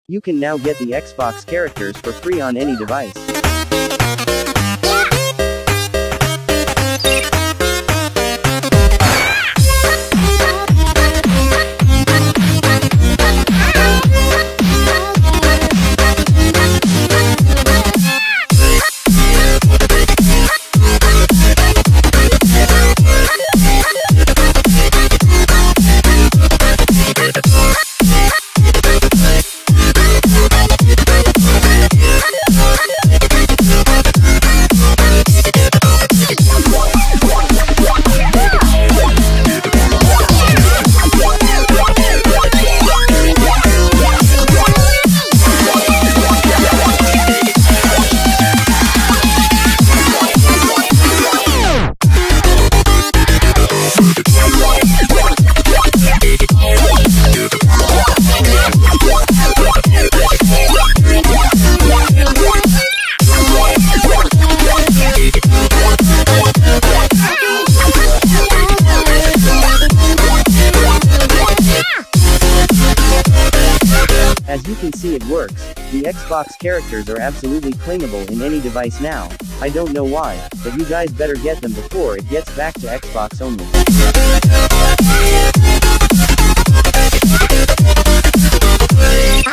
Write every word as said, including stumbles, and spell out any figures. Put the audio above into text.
You can now get the Xbox characters for free on any device. As you can see, it works. The Xbox characters are absolutely claimable in any device now. I don't know why, but you guys better get them before it gets back to Xbox only.